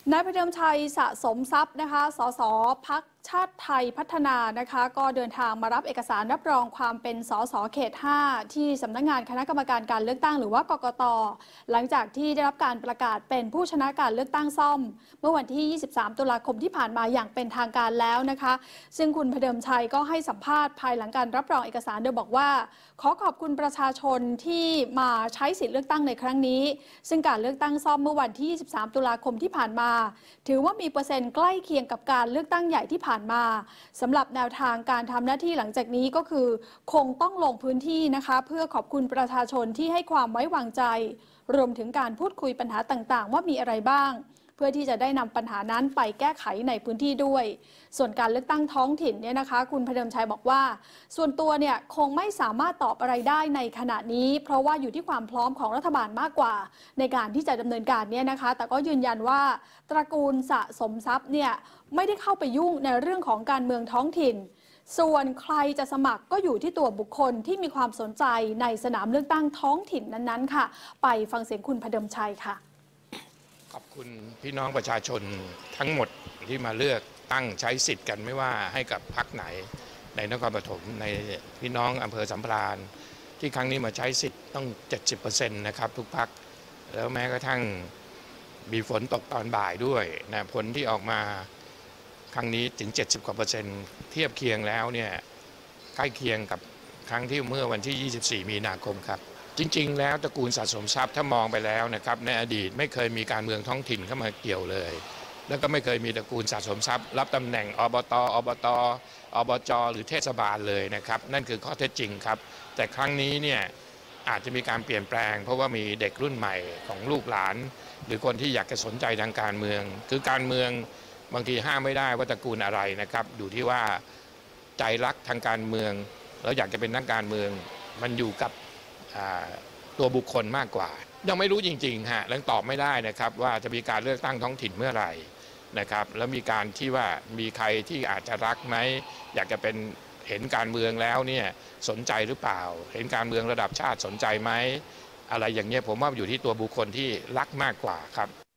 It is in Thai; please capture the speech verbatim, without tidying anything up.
นายพเดิมชัยสะสมทรัพย์นะคะสสพรรคชาติไทยพัฒนานะคะก็เดินทางมารับเอกสารรับรองความเป็นสสเขตห้าที่สำนักงานคณะกรรมการการเลือกตั้งหรือว่ากกต.หลังจากที่ได้รับการประกาศเป็นผู้ชนะการเลือกตั้งซ่อมเมื่อวันที่ยี่สิบสามตุลาคมที่ผ่านมาอย่างเป็นทางการแล้วนะคะซึ่งคุณพเดิมชัยก็ให้สัมภาษณ์ภายหลังการรับรองเอกสารโดยบอกว่าขอขอบคุณประชาชนที่มาใช้สิทธิเลือกตั้งในครั้งนี้ซึ่งการเลือกตั้งซ่อมเมื่อวันที่ยี่สิบสามตุลาคมที่ผ่านมาถือว่ามีเปอร์เซ็นต์ใกล้เคียงกับการเลือกตั้งใหญ่ที่ผ่านมาสำหรับแนวทางการทำหน้าที่หลังจากนี้ก็คือคงต้องลงพื้นที่นะคะเพื่อขอบคุณประชาชนที่ให้ความไว้วางใจรวมถึงการพูดคุยปัญหาต่างๆว่ามีอะไรบ้างเพื่อที่จะได้นำปัญหานั้นไปแก้ไขในพื้นที่ด้วยส่วนการเลือกตั้งท้องถิ่นเนี่ยนะคะคุณพเดิมชัยบอกว่าส่วนตัวเนี่ยคงไม่สามารถตอบอะไรได้ในขณะนี้เพราะว่าอยู่ที่ความพร้อมของรัฐบาลมากกว่าในการที่จะดำเนินการเนี่ยนะคะแต่ก็ยืนยันว่าตระกูลสะสมทรัพย์เนี่ยไม่ได้เข้าไปยุ่งในเรื่องของการเมืองท้องถิ่นส่วนใครจะสมัครก็อยู่ที่ตัวบุคคลที่มีความสนใจในสนามเลือกตั้งท้องถิ่นนั้นๆค่ะไปฟังเสียงคุณพเดิมชัยค่ะขอบคุณพี่น้องประชาชนทั้งหมดที่มาเลือกตั้งใช้สิทธิ์กันไม่ว่าให้กับพรรคไหนในนครปฐมในพี่น้องอำเภอสัมพรานที่ครั้งนี้มาใช้สิทธิ์ต้อง เจ็ดสิบเปอร์เซ็นต์ นะครับทุกพรรคแล้วแม้กระทั่งมีฝนตกตอนบ่ายด้วยนะผลที่ออกมาครั้งนี้ถึงเจ็ดสิบกว่าเปอร์เซ็นต์เทียบเคียงแล้วเนี่ยใกล้เคียงกับครั้งที่เมื่อวันที่ยี่สิบสี่มีนาคมครับจริงๆแล้วตระกูลสะสมทรัพย์ถ้ามองไปแล้วนะครับในอดีตไม่เคยมีการเมืองท้องถิ่นเข้ามาเกี่ยวเลยแล้วก็ไม่เคยมีตระกูลสะสมทรัพย์รับตำแหน่งอบตอบตอบจหรือเทศบาลเลยนะครับนั่นคือข้อเท็จจริงครับแต่ครั้งนี้เนี่ยอาจจะมีการเปลี่ยนแปลงเพราะว่ามีเด็กรุ่นใหม่ของลูกหลานหรือคนที่อยากจะสนใจทางการเมืองคือการเมืองบางทีห้ามไม่ได้ว่าตระกูลอะไรนะครับอยู่ที่ว่าใจรักทางการเมืองแล้วอยากจะเป็นนักการเมืองมันอยู่กับตัวบุคคลมากกว่ายังไม่รู้จริงๆฮะยังตอบไม่ได้นะครับว่าจะมีการเลือกตั้งท้องถิ่นเมื่อไหร่นะครับแล้วมีการที่ว่ามีใครที่อาจจะรักไหมอยากจะเป็นเห็นการเมืองแล้วเนี่ยสนใจหรือเปล่าเห็นการเมืองระดับชาติสนใจไหมอะไรอย่างเงี้ยผมว่าอยู่ที่ตัวบุคคลที่รักมากกว่าครับ